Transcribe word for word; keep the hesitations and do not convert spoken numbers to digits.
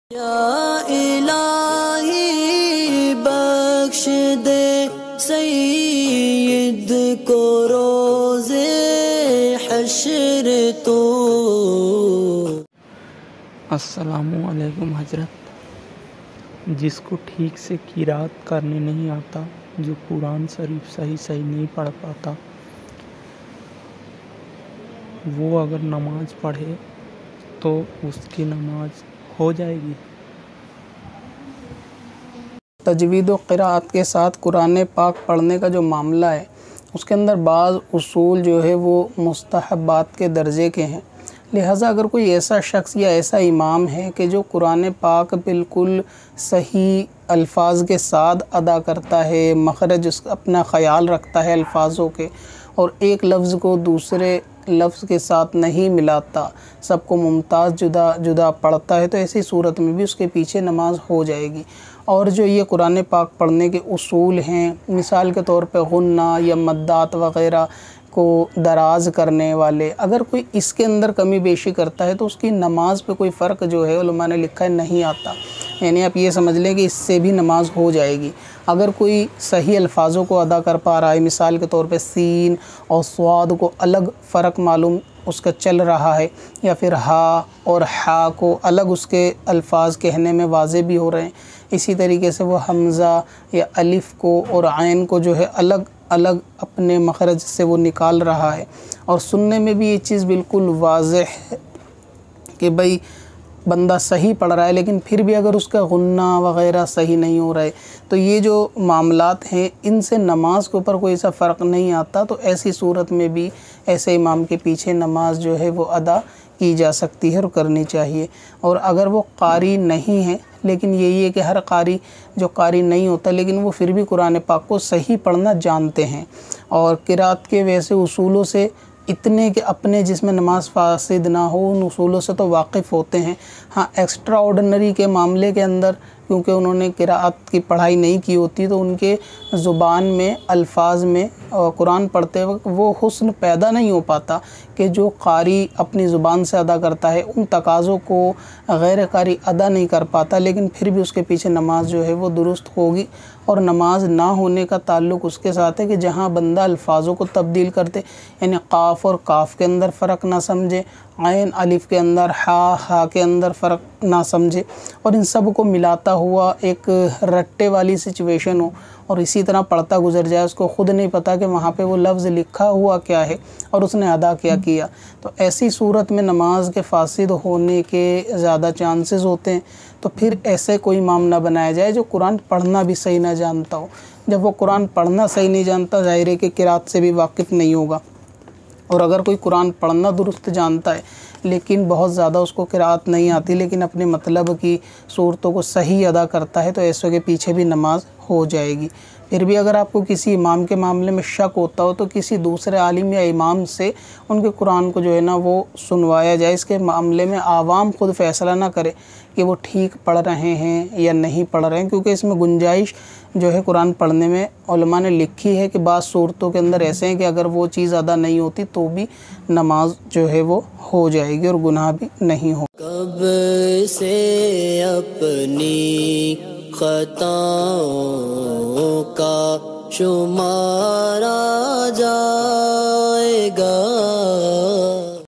یا الہی بخش دے سید کو روز حشر تو۔ السلام علیکم حضرت، جس کو ٹھیک سے قرات کرنے نہیں آتا، جو قرآن شریف صحیح صحیح نہیں پڑھ پاتا، وہ اگر نماز پڑھے تو اس کی نماز ہو جائے گی؟ تجوید و قرات کے ساتھ قرآن پاک پڑھنے کا جو معاملہ ہے، اس کے اندر بعض اصول جو ہے وہ مستحبات کے درجے کے ہیں۔ لہٰذا اگر کوئی ایسا شخص یا ایسا امام ہے کہ جو قرآن پاک بالکل صحیح الفاظ کے ساتھ ادا کرتا ہے، مخرج اس اپنا خیال رکھتا ہے الفاظوں کے، اور ایک لفظ کو دوسرے لفظ کے ساتھ نہیں ملاتا، سب کو ممتاز جدا جدا پڑھتا ہے، تو ایسی صورت میں بھی اس کے پیچھے نماز ہو جائے گی۔ اور جو یہ قرآن پاک پڑھنے کے اصول ہیں، مثال کے طور پہ غنہ یا مدات وغیرہ کو دراز کرنے والے، اگر کوئی اس کے اندر کمی بیشی کرتا ہے تو اس کی نماز پہ کوئی فرق جو ہے علماء نے لکھا ہے نہیں آتا، یعنی آپ یہ سمجھ لیں کہ اس سے بھی نماز ہو جائے گی۔ اگر کوئی صحیح الفاظوں کو ادا کر پا رہا ہے، مثال کے طور پہ سین اور صاد کو الگ فرق معلوم اس کا چل رہا ہے، یا پھر ہا اور حا کو الگ اس کے الفاظ کہنے میں واضح بھی ہو رہے ہیں، اسی طریقے سے وہ حمزہ یا الف کو اور عین کو جو ہے الگ الگ اپنے مخرج سے وہ نکال رہا ہے، اور سننے میں بھی یہ چیز بالکل واضح ہے کہ بھئی بندہ صحیح پڑھ رہا ہے، لیکن پھر بھی اگر اس کا غنہ وغیرہ صحیح نہیں ہو رہا ہے، تو یہ جو معاملات ہیں ان سے نماز کے اوپر کوئی ایسا فرق نہیں آتا، تو ایسی صورت میں بھی ایسے امام کے پیچھے نماز جو ہے وہ ادا کی جا سکتی ہے اور کرنی چاہیے۔ اور اگر وہ قاری نہیں ہے، لیکن یہی ہے کہ ہر قاری جو قاری نہیں ہوتا لیکن وہ پھر بھی قرآن پاک کو صحیح پڑھنا جانتے ہیں، اور قرات کے ویسے اصولوں سے اتنے کہ اپنے جس میں نماز فاسد نہ ہو، ان اصولوں سے تو واقف ہوتے ہیں۔ ہاں، ایکسٹرا آرڈنری کے معاملے کے اندر کیونکہ انہوں نے قرات کی پڑھائی نہیں کی ہوتی، تو ان کے زبان میں الفاظ میں قرآن پڑھتے وقت وہ حسن پیدا نہیں ہو پاتا کہ جو قاری اپنی زبان سے ادا کرتا ہے، ان تقاضوں کو غیر قاری ادا نہیں کر پاتا، لیکن پھر بھی اس کے پیچھے نماز جو ہے وہ درست ہوگی۔ اور نماز نہ ہونے کا تعلق اس کے ساتھ ہے کہ جہاں بندہ الفاظوں کو تبدیل کرتے، یعنی قاف اور کاف کے اندر فرق نہ سمجھے، عین الف کے اندر، ہا ہا کے اندر فرق نہ سمجھے، اور ان سب کو ملاتا ہوا ایک رٹے والی سچویشن ہو، اور اسی طرح پڑھتا گزر جائے، اس کو خود نہیں پتہ کہ وہاں پہ وہ لفظ لکھا ہوا کیا ہے اور اس نے ادا کیا کیا، تو ایسی صورت میں نماز کے فاسد ہونے کے زیادہ چانسز ہوتے ہیں۔ تو پھر ایسے کوئی امام نہ بنایا جائے جو قرآن پڑھنا بھی صحیح نہ جانتا ہو۔ جب وہ قرآن پڑھنا صحیح نہیں جانتا، ظاہر ہے کہ قرات سے بھی واقف نہیں ہوگا، اور اگر کوئی قرآن پڑھنا درست جانتا ہے لیکن بہت زیادہ اس کو قرات نہیں آتی، لیکن اپنے مطلب کی صورتوں کو صحیح ادا کرتا ہے، تو ایسوں کے پیچھے بھی نماز ہو جائے گی۔ پھر بھی اگر آپ کو کسی امام کے معاملے میں شک ہوتا ہو تو کسی دوسرے عالم یا امام سے ان کے قرآن کو جو ہے نا وہ سنوایا جائے، اس کے معاملے میں عوام خود فیصلہ نہ کرے کہ وہ ٹھیک پڑھ رہے ہیں یا نہیں پڑھ رہے ہیں، کیونکہ اس میں گنجائش جو ہے قرآن پڑھنے میں علماء نے لکھی ہے کہ بعض صورتوں کے اندر ایسے ہیں کہ اگر وہ چیز ادا نہیں ہوتی تو بھی نماز جو ہے وہ ہو جائے گی اور گناہ بھی نہیں ہو۔ کب سے اپنی خطاؤں کا شمارا جائے گا،